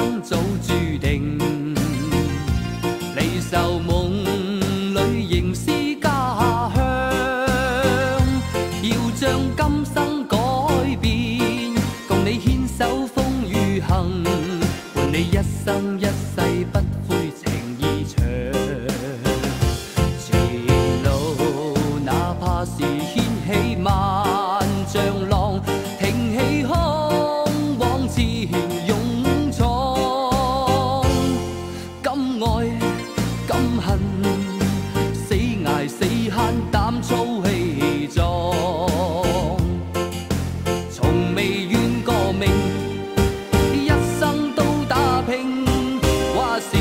生早注定，离愁梦里仍是家乡。要将今生改变，共你牵手风雨行，伴你一生一世不悔情意长。前路哪怕是掀起萬丈浪，挺起胸往前勇闖。敢愛敢恨，死捱死慳膽粗氣壯，從未怨過命，一生都打拼，話是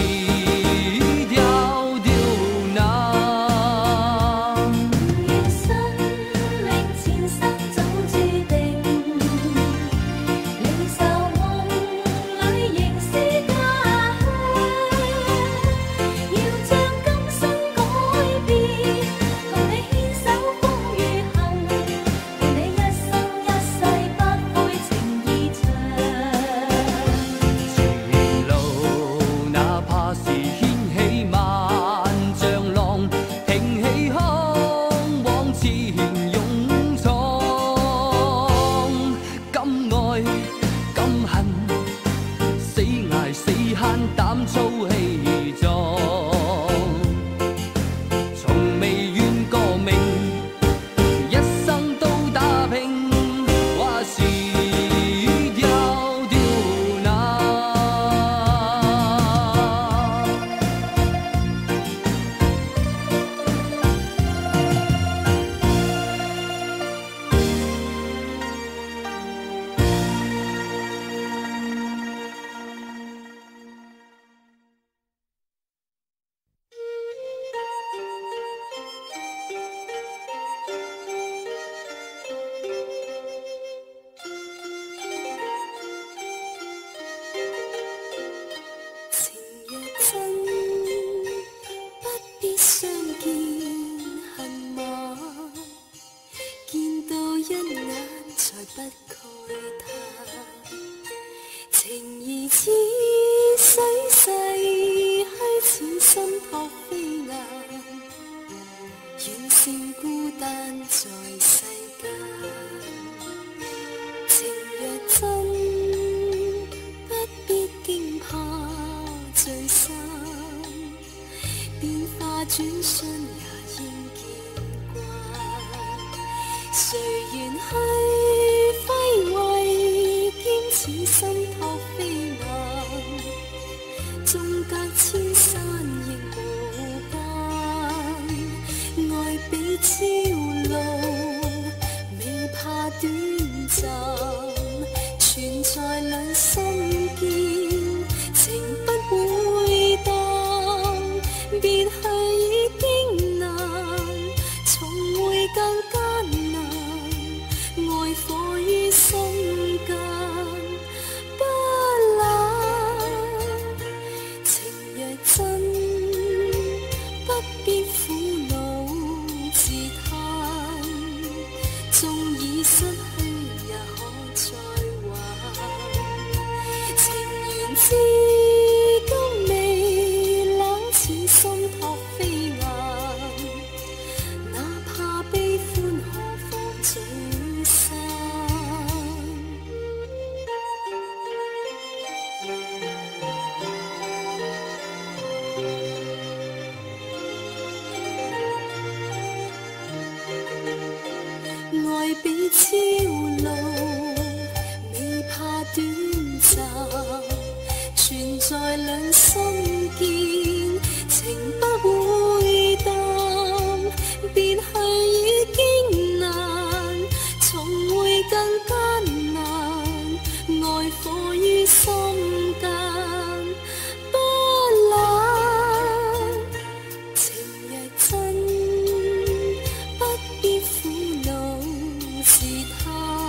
是他。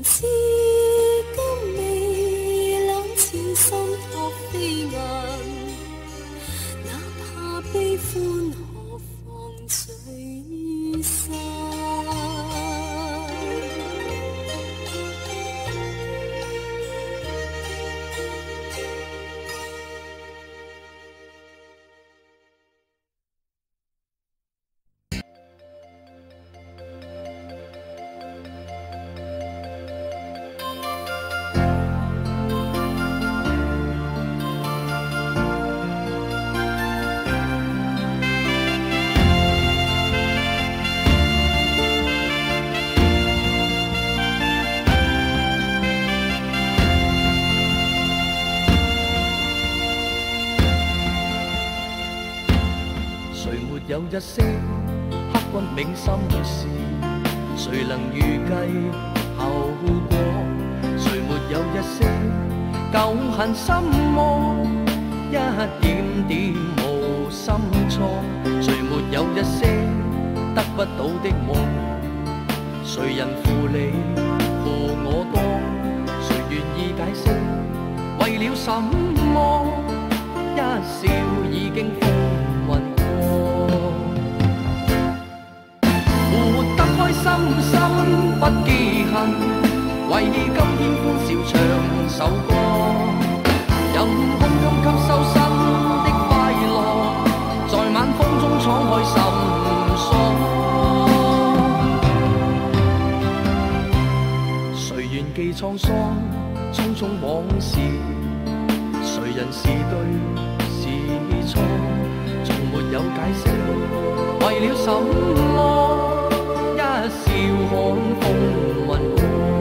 至今未冷似心托飛雁，哪怕悲歡可放水散。 有一些刻骨銘心事，誰能預計後果？誰沒有一些舊恨心魔，一點點無心錯？誰沒有一些得不到的夢？誰人負你負我多？誰願意解釋為了什麼？一笑已經風雲過。心心不記恨，為今天歡笑唱首歌，任空中吸收新的快樂，在晚風中敞開心鎖。誰願記滄桑，匆匆往事，誰人是對是錯，從沒有解釋，為了什麼？笑看風雲過，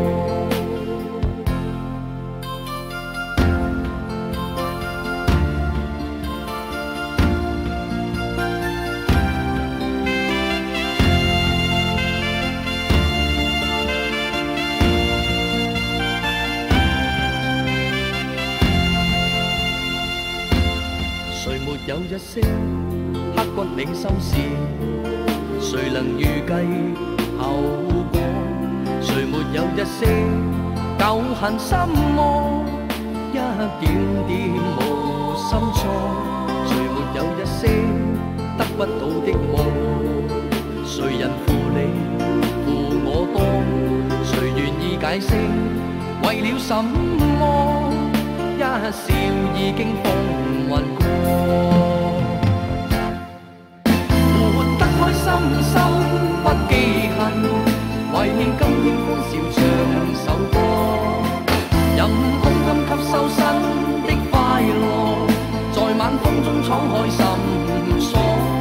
誰沒有一些刻骨銘心事？誰能預計後果？誰沒有一些舊恨心魔？一點點無心錯？誰沒有一些得不到的夢？誰人負你負我多？誰願意解釋為了什麼？一笑已經風雲過。心心不記恨，為今天歡笑唱首歌，任空中吸收新的快樂，在晚風中敞開心鎖。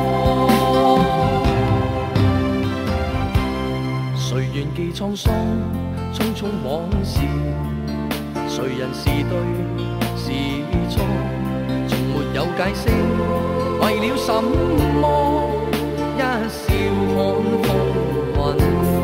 誰願記滄桑，匆匆往事，誰人是對是錯，從沒有解釋，為了什麼？一笑看風雲過，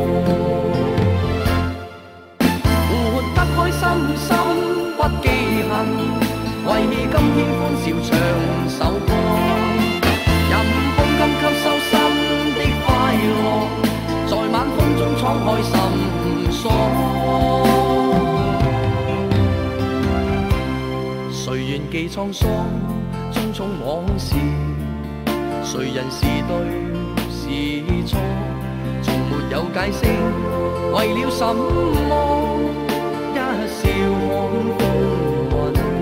活得開心心不記恨，為今天歡笑唱首歌，任風金吸收新的快樂，在晚風中敞開心鎖。誰願記滄桑，匆匆往事，誰人是對是錯，從沒有解釋，為了什麼？一笑看風雲過。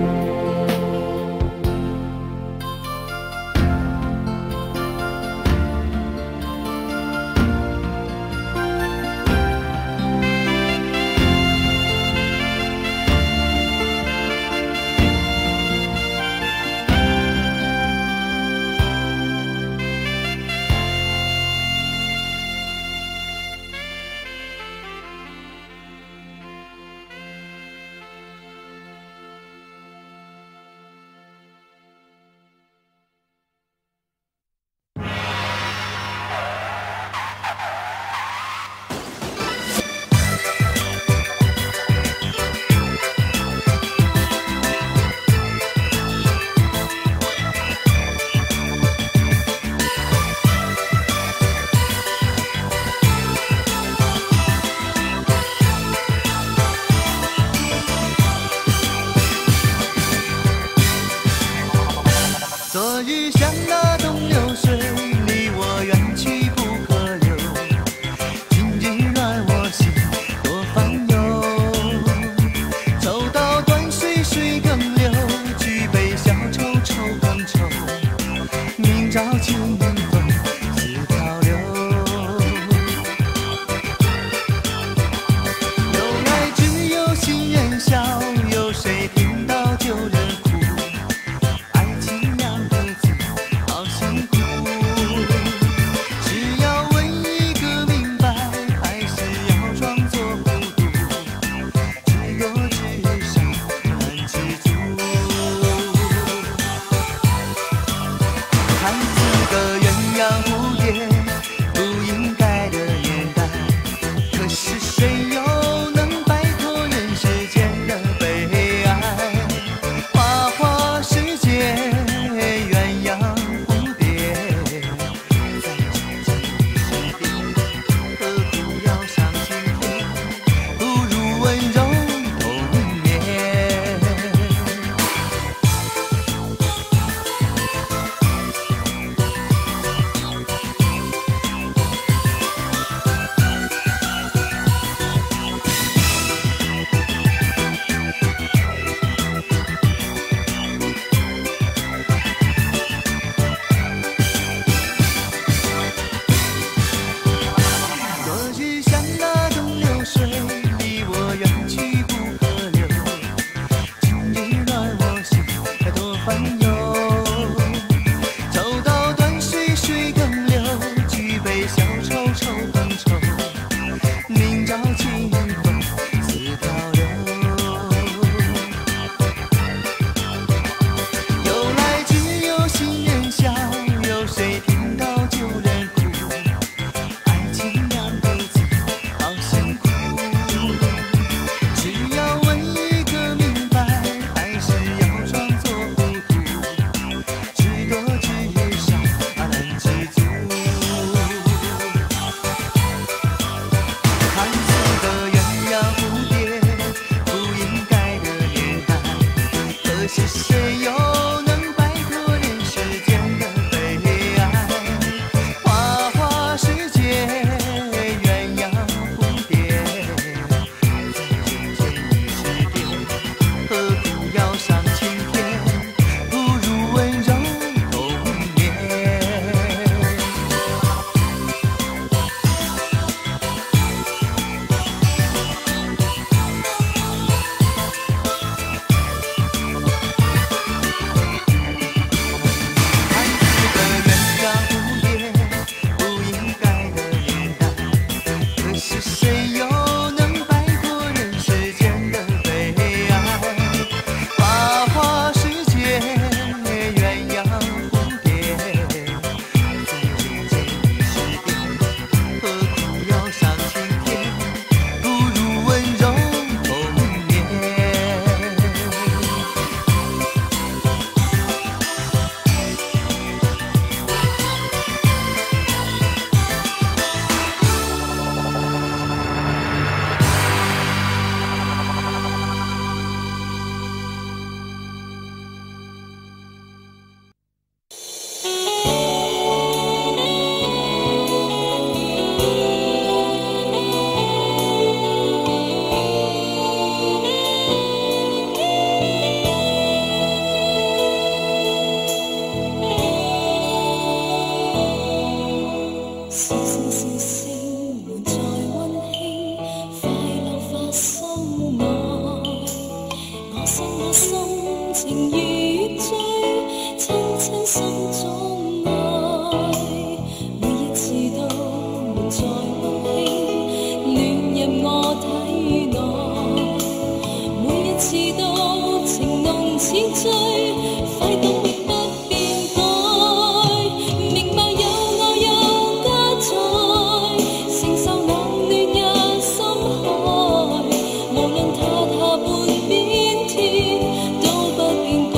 追，快感永不變改。明白有我有家在，承受冷暖也心海。無論塌下半邊天，都不變改。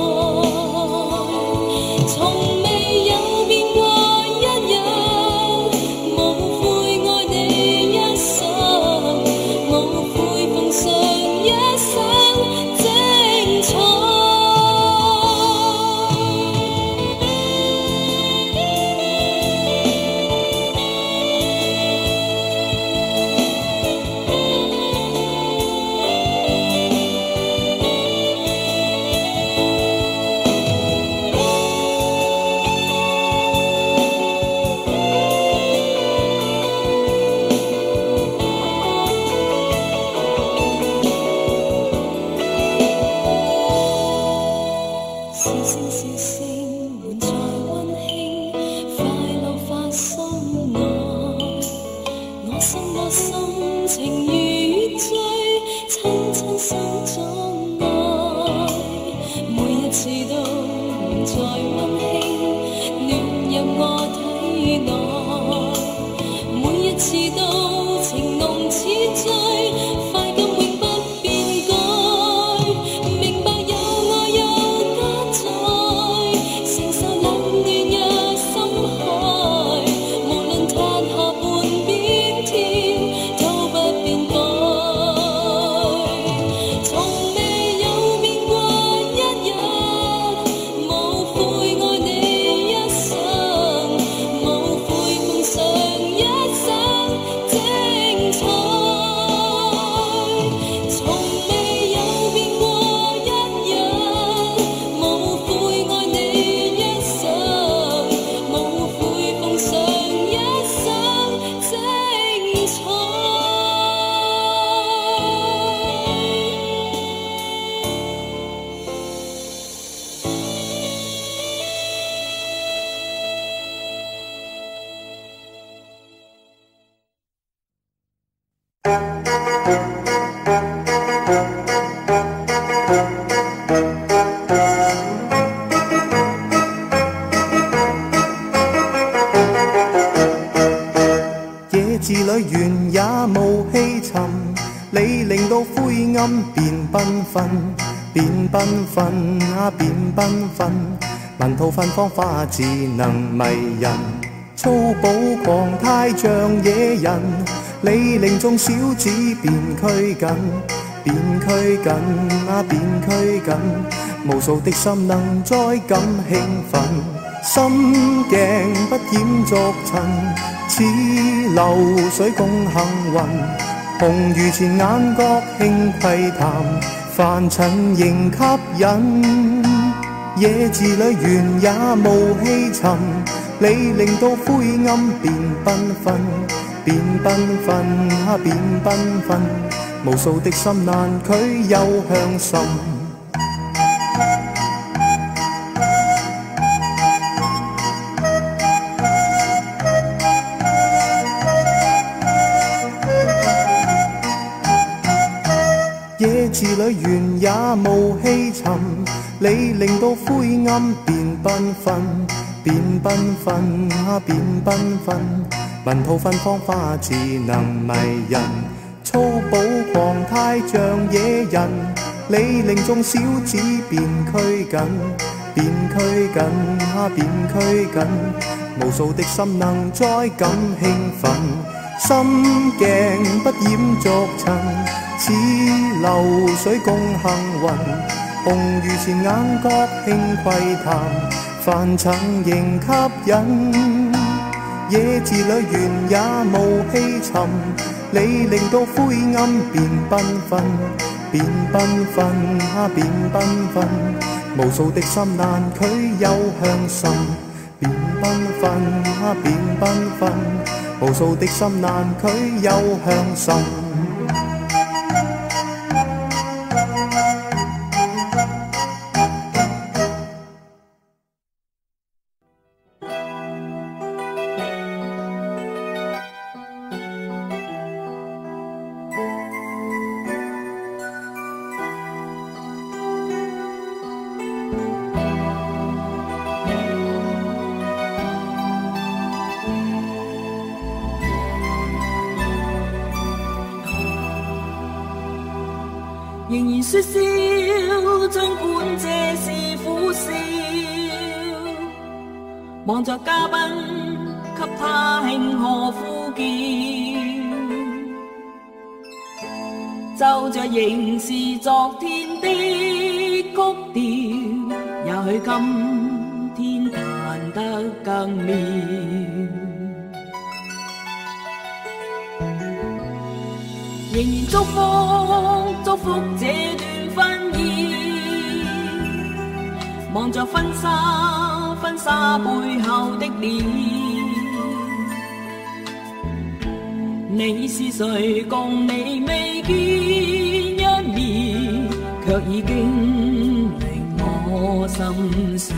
從未有變過一樣，無悔愛你一生，無悔奉上一生精彩。笑聲笑聲滿載溫馨，快樂發生愛。我心情如醉，親親心中愛。每一次都滿載溫馨，暖入我體內。每一次都情濃似醉，快感永不變改。明白有我有家在，承受冷暖也心海。無論塌下半邊天，都不變改。從未有變過一樣，無悔愛你一生，無悔奉上一生精彩。從未有變過一樣，無悔愛你一生，無悔奉上一生精彩。 野字裏原也無氣沉，你令到灰暗變繽紛，變繽紛啊變繽紛，文圖芬芳花智能迷人，粗暴狂態像野人，你令眾小子變拘謹，變拘謹啊變拘謹，無數的心能再感興奮，心鏡不染俗塵，似流水共行雲，紅如前眼角輕窺探，凡塵仍吸引。野字裏原也無氣沉，你令到灰暗變繽紛，變繽紛啊變繽紛，無數的心難拒又向深。野字裏原也無氣沉，你令到灰暗變繽紛，變繽紛啊變繽紛，文圖芬芳花智能迷人，粗暴狂態像野人，你令眾小子變拘謹，變拘謹啊變拘謹，無數的心能再感興奮，心鏡不染俗塵，似流水共行雲，紅如前眼角輕窺探，凡塵仍吸引。野字裏原也無氣沉，你令到灰暗變繽紛，變繽紛啊變繽紛，無數的心難拒又向深，變繽紛啊變繽紛，無數的心難拒又向深。 仍然說笑，儘管這是苦笑，望着嘉賓給他慶賀呼叫，奏着仍是昨天的曲調，也許今天彈得更妙。仍然祝福這段婚宴，望着婚紗背後的臉，你是誰共你未見一面，卻已經令我心酸。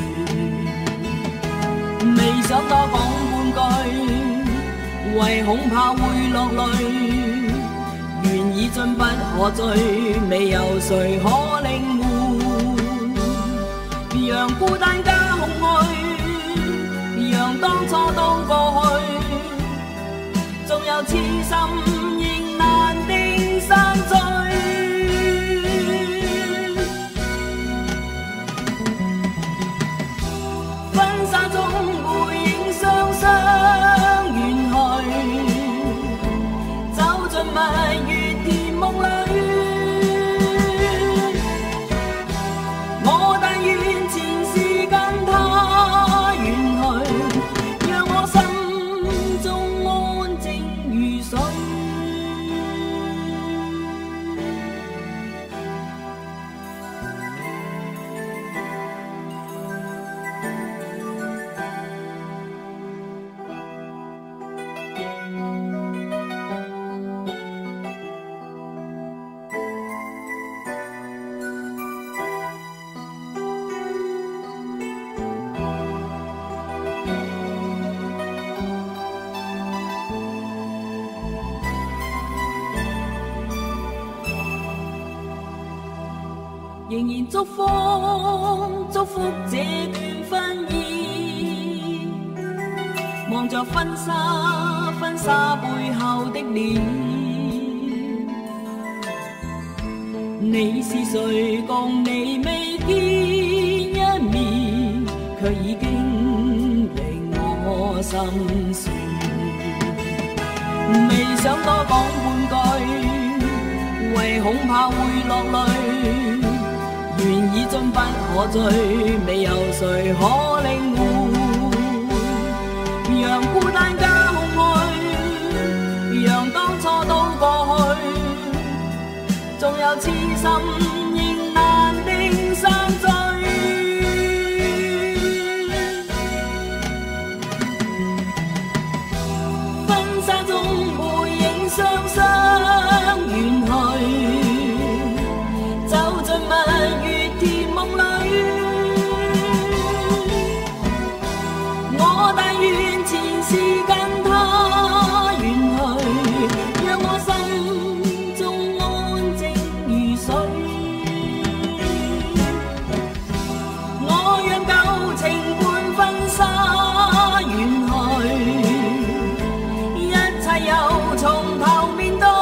未想多講半句，為恐怕會落淚。願已進不可追，未有誰可領會。讓孤單加空虛，讓當初都過去，縱有痴心仍難定散聚。婚紗中背影雙雙遠去，走進蜜月甜夢裏，我但願前世跟他遠去，讓我心中安靜如水。仍然祝福這段婚宴，望着婚紗背後的臉，你是誰共你未見一面，卻已經令我心酸。未想多講半句，為恐怕會落淚。願已進不可追，未有誰可領會。讓孤單加空虛，讓當初都過去，縱有痴心仍難定散聚。婚紗中背影雙雙遠去，走進蜜月甜夢裏，我但願前世跟他遠去，讓我心中安靜如水。我讓舊情伴婚紗遠去，一切又從頭面對。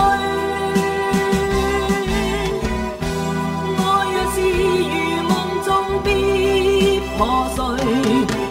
破碎。